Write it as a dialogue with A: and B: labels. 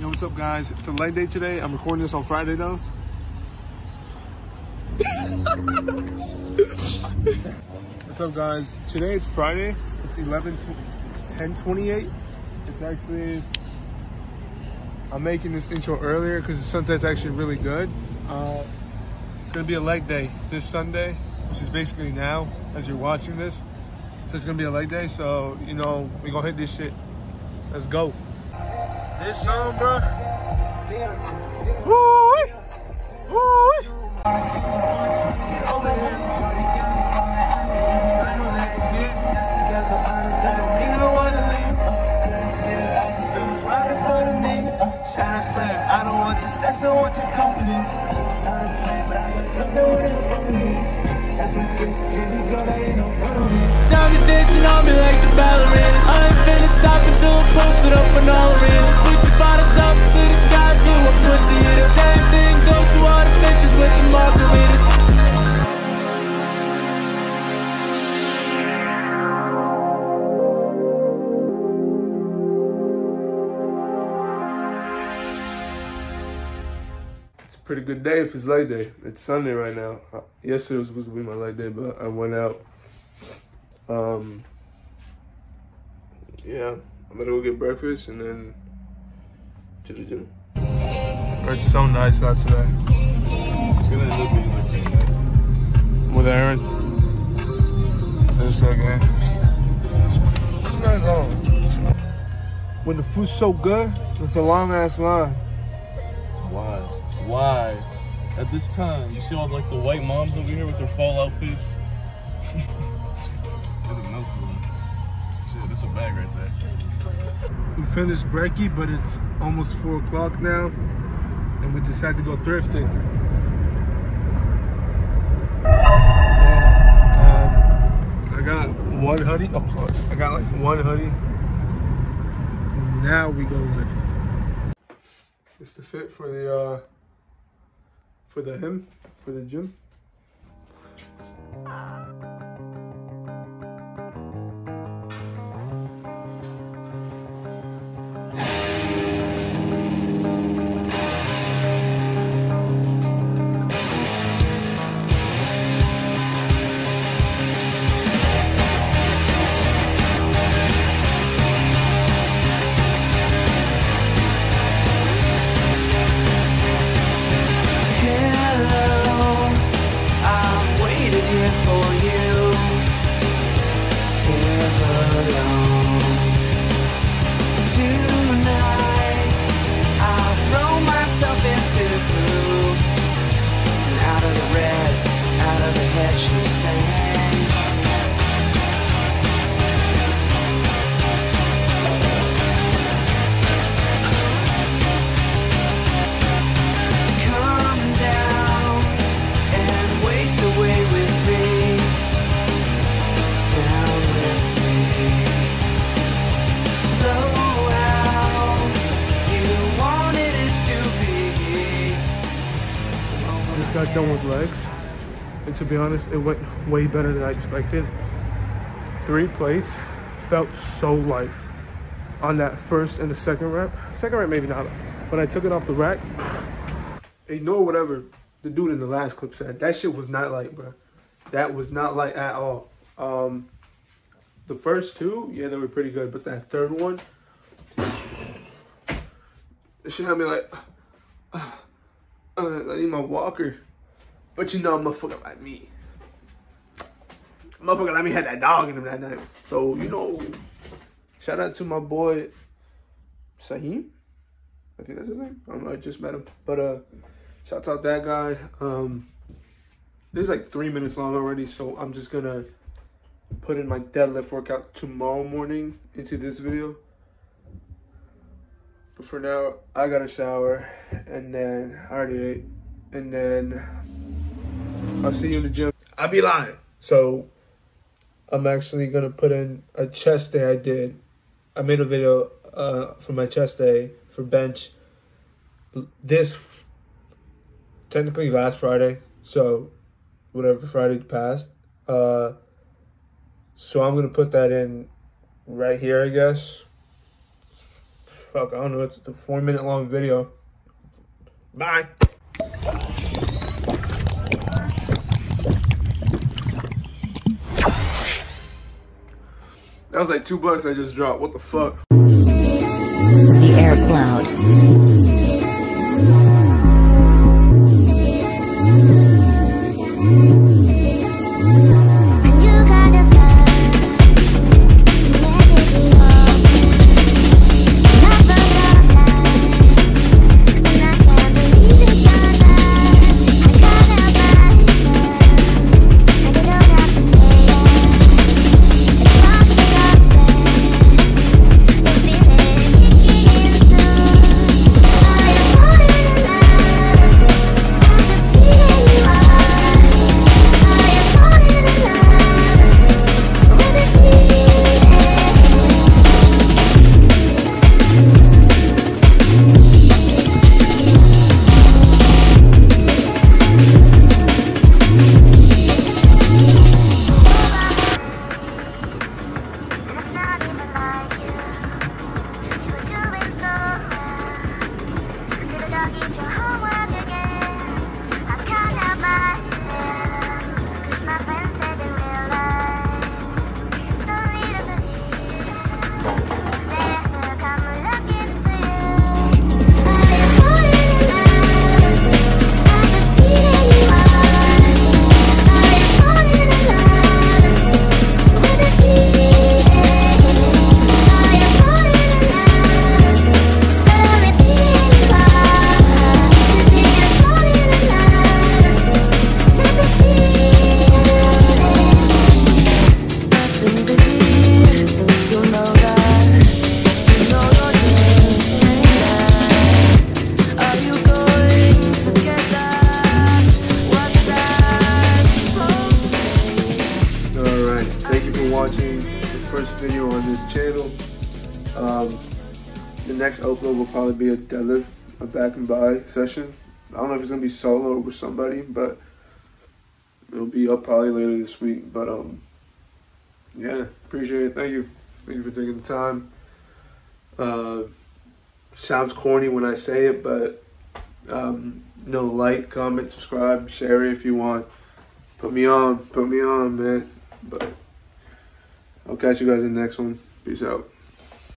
A: Yo, what's up, guys? It's a leg day today. I'm recording this on Friday, though. What's up, guys? Today it's Friday. It's 10:28. It's actually, I'm making this intro earlier because the sunset's actually really good. It's gonna be a leg day this Sunday, which is basically now as you're watching this. So it's gonna be a leg day. So you know we gonna hit this shit. Let's go. This song, bro. Woo! Woo!
B: I don't want your sex, I want your company. Time is dancing on me like the ballerina. I ain't finna stop until I'm posted up in all arenas. With your bottoms up to the sky blue, a pussy hitter. Same thing goes to all the bitches with the margaritas.
A: Pretty good day if it's leg day. It's Sunday right now. Yesterday was supposed to be my leg day, but I went out. Yeah, I'm gonna go get breakfast and then to the gym. It's so nice out today.
C: It's gonna end up being like pretty nice.
A: With Aaron. Finish that game. Not long. When the food's so good, it's a long ass line.
C: Why? Why? At this time, you see all like the white moms over here with their fall outfits? Shit, that's a bag right there.
A: We finished brekkie, but it's almost 4 o'clock now, and we decided to go thrifting. I got one hoodie. Oh, sorry. I got like one hoodie. Now we go lift. It's the fit for the gym. Got done with legs, and to be honest, it went way better than I expected. 3 plates felt so light on that first and the second rep. Second rep maybe not, but I took it off the rack. Ignore whatever the dude in the last clip said. That shit was not light, bro. That was not light at all. The first 2, yeah, they were pretty good, but that third one, it should have me like, I need my walker. But you know, motherfucker like me. Motherfucker like me had that dog in him that night. So, you know, shout out to my boy, Saheem. I think that's his name. I don't know, I just met him. But shouts out that guy. This is like 3 minutes long already, so I'm just gonna put in my deadlift workout tomorrow morning into this video. But for now, I got a shower, and then I already ate, and then I'll see you in the gym. I'll be lying. So I'm actually gonna put in a chest day I did. I made a video for my chest day for bench. This technically last Friday, so whatever Friday passed. So I'm gonna put that in right here, I guess. fuck, I don't know, it's a 4-minute long video. Bye. That was like $2 I just dropped. What the fuck?
D: The air cloud.
A: Watching the first video on this channel. The next upload will probably be a deadlift, a back and by session. I don't know if it's gonna be solo or with somebody, but it'll be up probably later this week. But yeah, appreciate it. Thank you for taking the time. Sounds corny when I say it, but like, comment, subscribe, share it if you want. Put me on, man. But I'll catch you guys in the next one. Peace out.